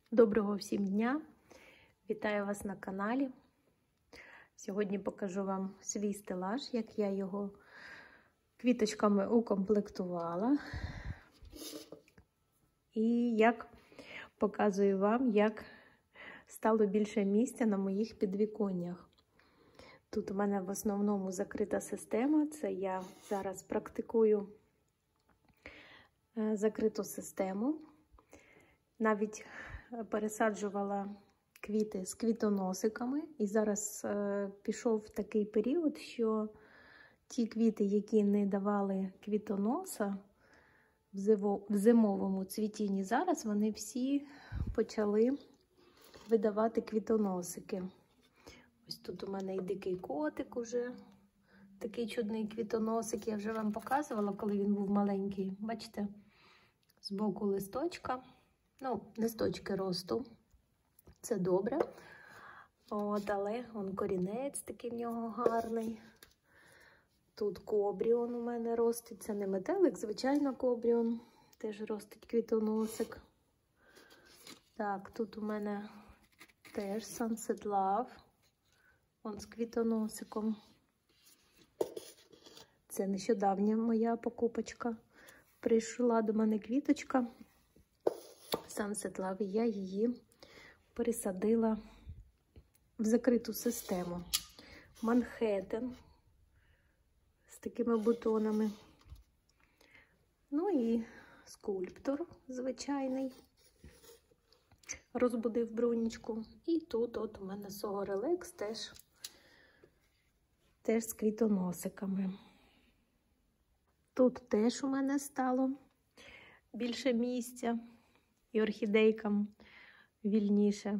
Доброго всім дня! Вітаю вас на каналі. Сьогодні покажу вам свій стелаж, як я його квіточками укомплектувала. І як показую вам, як стало більше місця на моїх підвіконнях. Тут у мене в основному закрита система. Це я зараз практикую закриту систему. Навіть пересаджувала квіти з квітоносиками. І зараз пішов такий період, що ті квіти, які не давали квітоноса в зимовому цвітінні, зараз вони всі почали видавати квітоносики. Ось тут у мене і дикий котик уже. Такий чудний квітоносик. Я вже вам показувала, коли він був маленький. Бачите, збоку листочка. Ну, листочки росту. Це добре. Але корінець такий в нього гарний. Тут кобріон у мене ростить. Це не метелик, звичайно, кобріон. Теж ростить квітоносик. Так, тут у мене теж Sunset Love. Он з квітоносиком. Це нещодавня моя покупочка. Прийшла до мене квіточка Sunset Love, і я її пересадила в закриту систему. Манхеттен з такими бутонами. Ну і скульптор звичайний. Розбудив брунічку. І тут от у мене Soho Relax теж з квітоносиками. Тут теж у мене стало більше місця. І орхідейкам вільніше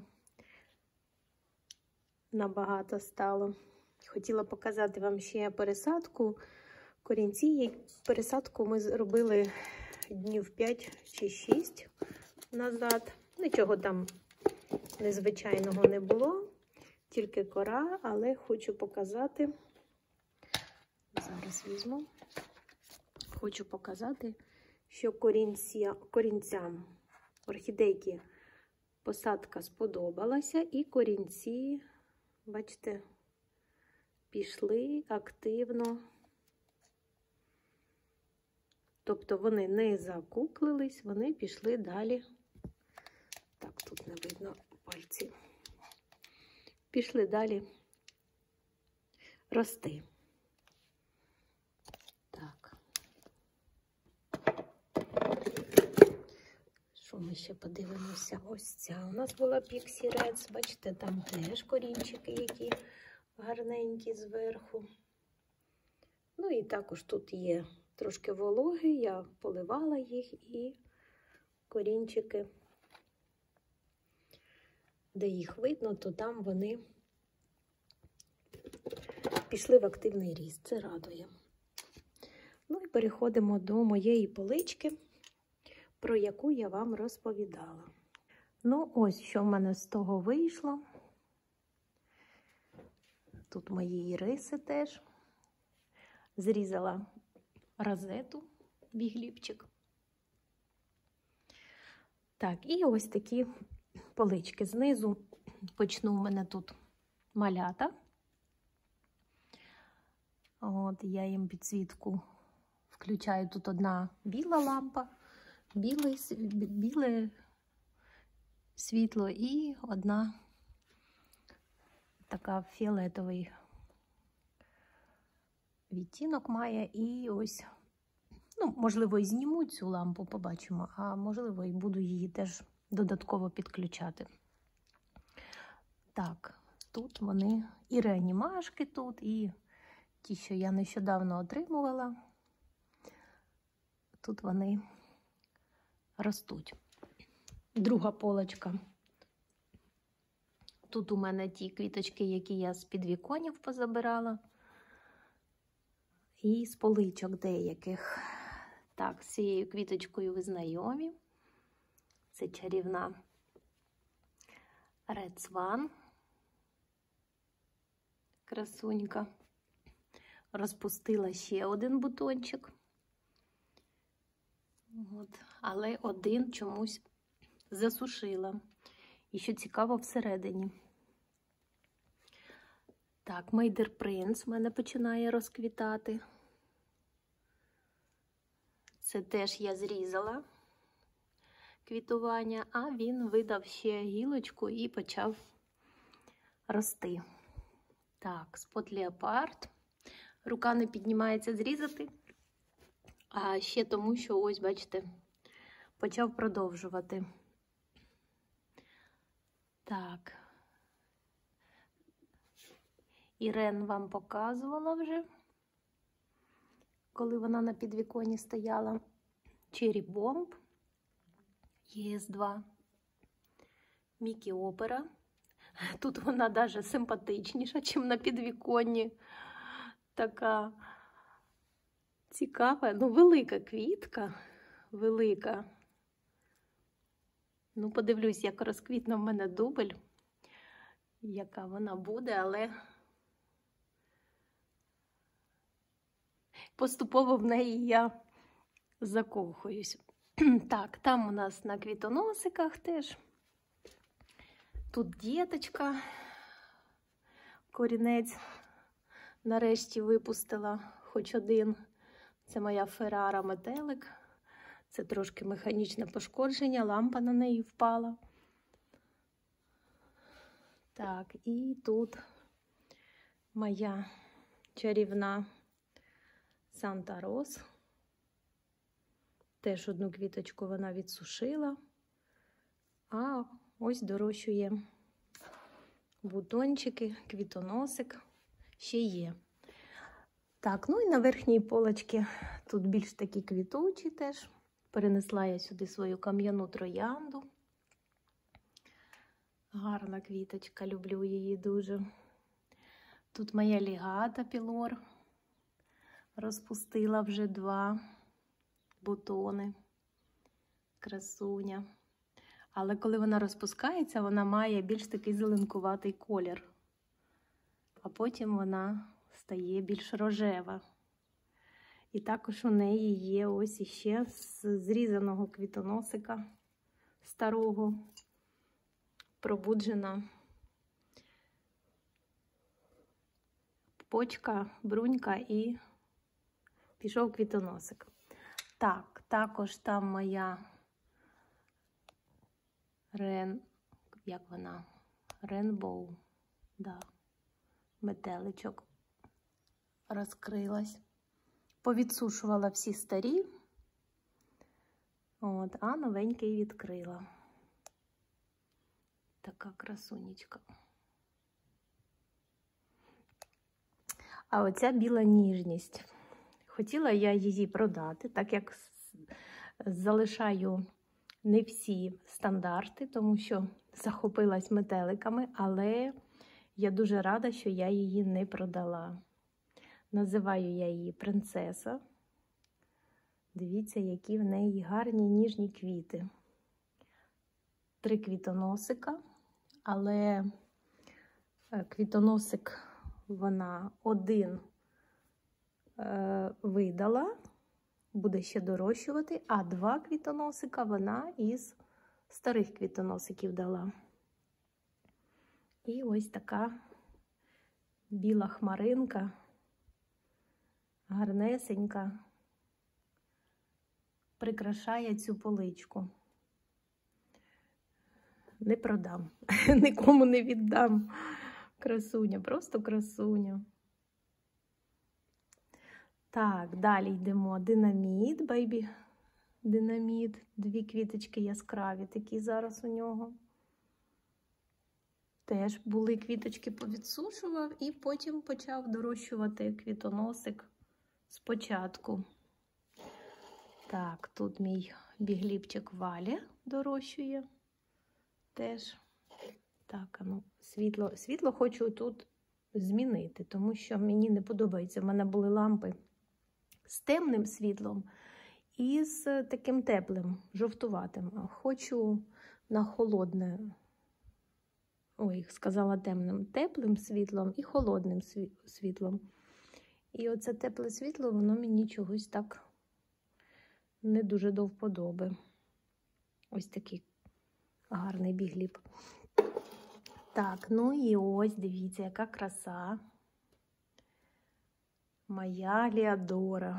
набагато стало. Хотіла показати вам ще пересадку корінці. Пересадку ми зробили днів 5 чи 6 назад. Нічого там незвичайного не було, тільки кора, але хочу показати. Зараз візьму. Хочу показати, що корінцям орхідейки посадка сподобалася, і корінці, бачите, пішли активно. Тобто вони не закуклились, вони пішли далі. Так, тут не видно пальців. Пішли далі рости. Ми ще подивимося. Ось ця у нас була Pixie Reds. Бачите, там теж корінчики, які гарненькі зверху. Ну і також тут є трошки вологи, я поливала їх, і корінчики, де їх видно, то там вони пішли в активний ріст. Це радує. Ну і переходимо до моєї полички, про яку я вам розповідала. Ну, ось що в мене з того вийшло. Тут мої іриси теж. Зрізала розету, бігліпчик. Так, і ось такі полички. Знизу почну, у мене тут малята. От, я їм підсвітку включаю. Тут одна біла лампа, біле світло, і одна така фіолетовий відтінок має. І ось, ну, можливо, і зніму цю лампу, побачимо, а можливо, і буду її теж додатково підключати. Так, тут вони і реанімашки тут, і ті, що я нещодавно отримувала. Тут вони ростуть. Друга полочка. Тут у мене ті квіточки, які я з підвіконів позабирала. І з поличок деяких. Так, з цією квіточкою ви знайомі. Це чарівна Red Swan. Красунька. Розпустила ще один бутончик. От. Але один чомусь засушила. І що цікаво, всередині. Так, Мейдер Принц в мене починає розквітати. Це теж я зрізала квітування, а він видав ще гілочку і почав рости. Так, Спот Леопард. Рука не піднімається зрізати, а ще тому, що ось, бачите, почав продовжувати. Так. Ірен вам показувала вже, коли вона на підвіконні стояла. Cherry Bomb, ЄС2, Мікі Опера. Тут вона навіть симпатичніша, ніж на підвіконні. Така цікава, ну велика квітка, велика. Ну, подивлюсь, як розквітне в мене дубль, яка вона буде, але поступово в неї я закохуюсь. Так, там у нас на квітоносиках теж. Тут діточка, корінець нарешті випустила хоч один. Це моя Феррара метелик. Це трошки механічне пошкодження, лампа на неї впала. Так, і тут моя чарівна Санта Рос. Теж одну квіточку вона відсушила, а ось дорощує бутончики, квітоносик ще є. Так, ну і на верхній полочці тут більш такі квітучі теж. Перенесла я сюди свою кам'яну троянду. Гарна квіточка, люблю її дуже. Тут моя лігата пілор. Розпустила вже 2 бутони. Красуня. Але коли вона розпускається, вона має більш такий зеленкуватий колір. А потім вона стає більш рожева. І також у неї є ось іще з зрізаного квітоносика старого, пробуджена почка, брунька і пішов квітоносик. Так, також там моя як вона? Рейнбоу, да, метеличок розкрилась. Повідсушувала всі старі, от, а новенький відкрила. Така красунечка. А оця біла ніжність. Хотіла я її продати, так як залишаю не всі стандарти, тому що захопилась метеликами, але я дуже рада, що я її не продала. Називаю я її принцеса. Дивіться, які в неї гарні ніжні квіти. 3 квітоносика, але квітоносик вона один видала, буде ще дорощувати, а 2 квітоносика вона із старих квітоносиків дала. І ось така біла хмаринка, гарнесенька, прикрашає цю поличку. Не продам, нікому не віддам. Красуня, просто красуня. Так, далі йдемо. Динаміт, бейбі. Динаміт. 2 квіточки яскраві такі зараз у нього. Теж були квіточки, повідсушував і потім почав дорощувати квітоносик спочатку. Так, тут мій бігліпчик Валя дорощує. Теж. Так, ну, світло хочу тут змінити, тому що мені не подобається. В мене були лампи з темним світлом і з таким теплим, жовтуватим. Хочу на холодне, сказала темним, теплим світлом і холодним світлом. І оце тепле світло, воно мені чогось так не дуже до вподоби. Ось такий гарний бігліп. Так, ну і ось, дивіться, яка краса. Моя Леодора.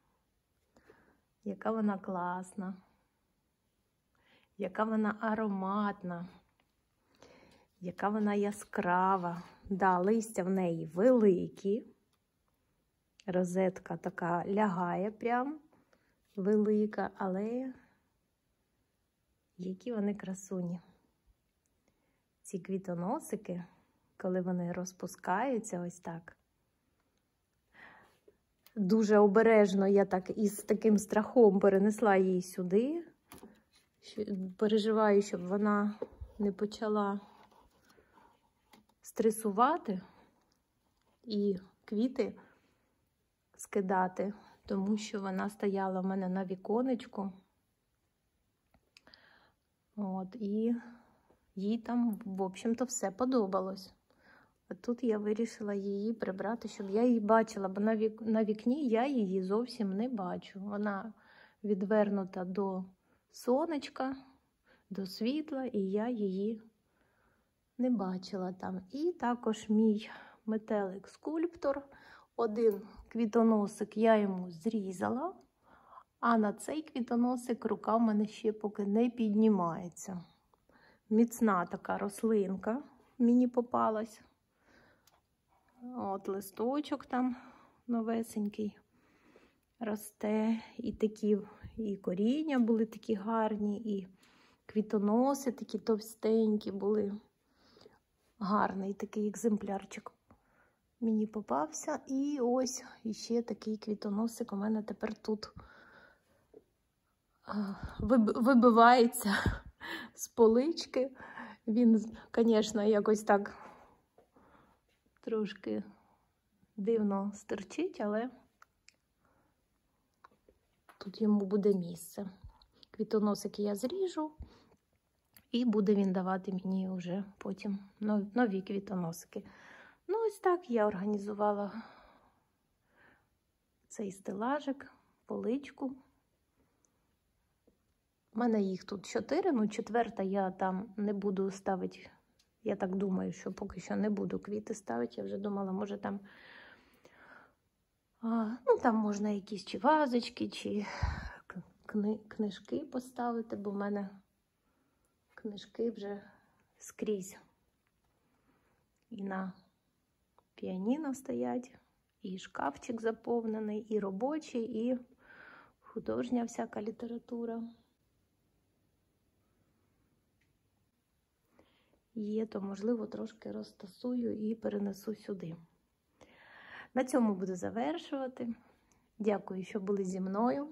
Яка вона класна. Яка вона ароматна. Яка вона яскрава. Да, листя в неї великі. Розетка така лягає прям велика, але які вони красуні. Ці квітоносики, коли вони розпускаються ось так. Дуже обережно я так із таким страхом перенесла її сюди. Переживаю, щоб вона не почала стресувати і квіти скидати, тому що вона стояла в мене на віконечку. От, і їй там, в общем-то, все подобалось. А тут я вирішила її прибрати, щоб я її бачила, бо на вікні я її зовсім не бачу. Вона відвернута до сонечка, до світла, і я її не бачила там. І також мій метелик-скульптор. Один квітоносик я йому зрізала, а на цей квітоносик рука в мене ще поки не піднімається. Міцна така рослинка мені попалась. От листочок там новесенький росте. І такі, і коріння були такі гарні, і квітоноси такі товстенькі були. Гарний такий екземплярчик мені попався. І ось іще такий квітоносик у мене тепер тут вибивається з полички. Він, звісно, якось так трошки дивно стирчить, але тут йому буде місце. Квітоносики я зріжу, і буде він давати мені вже потім нові квітоносики. Ну, ось так я організувала цей стелажик, поличку. У мене їх тут 4, ну 4-та я там не буду ставити. Я так думаю, що поки що не буду квіти ставити. Я вже думала, може там, ну там можна якісь чи вазочки, чи книжки поставити, бо в мене книжки вже скрізь. І на піаніно стоять, і шкафчик заповнений, і робочий, і художня всяка література. Є, то, можливо, трошки розтасую і перенесу сюди. На цьому буду завершувати. Дякую, що були зі мною.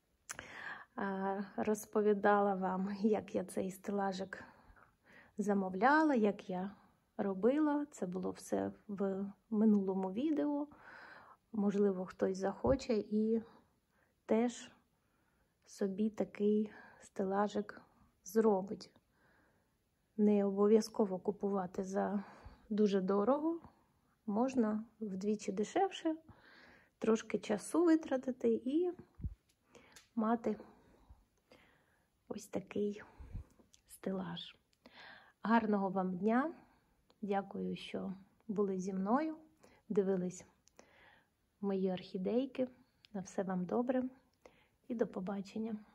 Розповідала вам, як я цей стелажик замовляла, як я робила. Це було все в минулому відео. Можливо, хтось захоче і теж собі такий стелажик зробить. Не обов'язково купувати за дуже дорого. Можна вдвічі дешевше, трошки часу витратити і мати ось такий стелаж. Гарного вам дня! Дякую, що були зі мною, дивились мої орхідейки. На все вам добре і до побачення!